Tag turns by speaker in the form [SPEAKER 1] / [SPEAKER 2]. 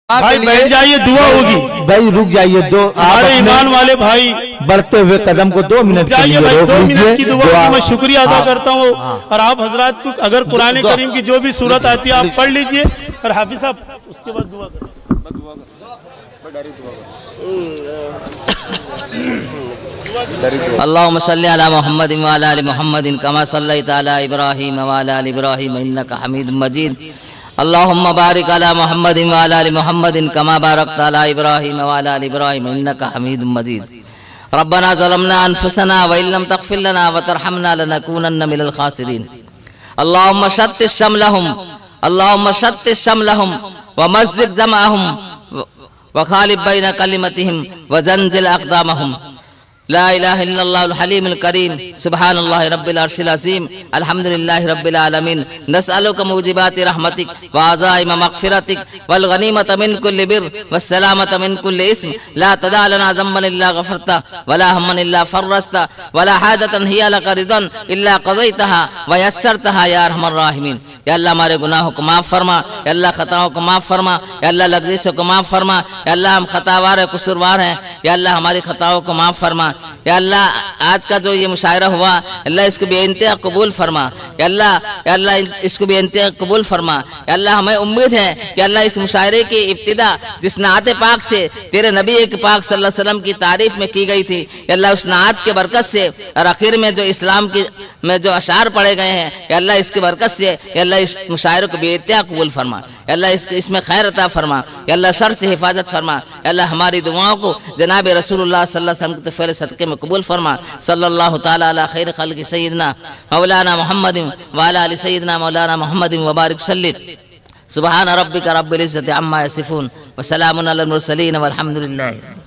[SPEAKER 1] بھائی بیٹھ جائیے، دعا ہوگی۔
[SPEAKER 2] بھائی رک جائیے، دو
[SPEAKER 1] ہمارے ایمان والے بھائی
[SPEAKER 2] بڑھتے ہوئے قدم کو 2 منٹ کے
[SPEAKER 1] جائیے
[SPEAKER 2] لیے
[SPEAKER 1] بھائی،
[SPEAKER 2] روک
[SPEAKER 1] 2
[SPEAKER 2] لیجئے۔
[SPEAKER 1] منٹ کی دعا کی میں شکریہ ادا کرتا ہوں۔ اور آپ حضرات کو اگر قرآن کریم کی جو بھی صورت آتی ہے آپ پڑھ لیجئے، اور حافظ صاحب اس کے بعد دعا کریں۔
[SPEAKER 3] اللهم صل على محمد وعلى ال محمد كما صليت على ابراهيم وعلى ال ابراهيم انك حميد مجيد اللهم بارك على محمد وعلى ال محمد كما باركت على ابراهيم وعلى ال ابراهيم انك حميد مجيد ربنا ظلمنا انفسنا وان لم تغفر لنا وترحمنا لنكونن من الخاسرين اللهم شتت شملهم ومزق جمعهم وخالف بين كلمتهم وزلزل اقدامهم لا الہ الا اللہ الحلیم الکریم سبحان اللہ رب العرش العظیم الحمد للہ رب العالمین نسألک موجبات رحمتک وعزائم مغفرتک والغنیمت من کل بر والسلامت من کل اسم لا تدع لنا ذنبا الا غفرتا ولا ہما الا فرستا ولا حاجتا ہی لک رضا الا قضیتها ویسرتها یا ارحم الراحمین۔ یا اللہ ہمارے گناہوں کو معاف فرما، یا اللہ خطاؤں کو معاف فرما، یا اللہ لغزشوں کو معاف فرما، یا اللہ ہم خطاوار ہیں، قصوروار ہیں، یا اللہ ہماری خطاؤں کو معاف فرما۔ یا اللہ آج کا جو یہ مشاعرہ ہوا اللہ اس کو بے انتہا قبول فرما، یا اللہ اس کو بے انتہا قبول فرما۔ یا اللہ ہمیں امید ہے کہ اللہ اس مشاعرے کی ابتدا جس نعت پاک سے تیرے نبی پاک صلی اللہ علیہ وسلم کی تعریف میں کی گئی تھی، یا اللہ اس نعت کے برکت سے اور آخر میں جو اسلام کی میں جو اشعار پڑھے گئے ہیں، یا اللہ اس کی برکت سے یا اللہ اس مشاعرے کو بے انتہا قبول فرما، یا اللہ اس میں خیر عطا فرما، یا اللہ شر سے حفاظت فرما۔ یا اللہ ہماری دعاؤں کو جناب رسول اللہ صلی اللہ علیہ وسلم کے طفیل صدقے میں قبول فرما۔ صلی اللہ تعالی علی خیر خلق سیدنا مولانا محمد وعلی آل سیدنا مولانا محمد وبارک وسلم۔ سبحان ربک رب العزت عما یصفون وسلام علی المرسلین والحمد للہ۔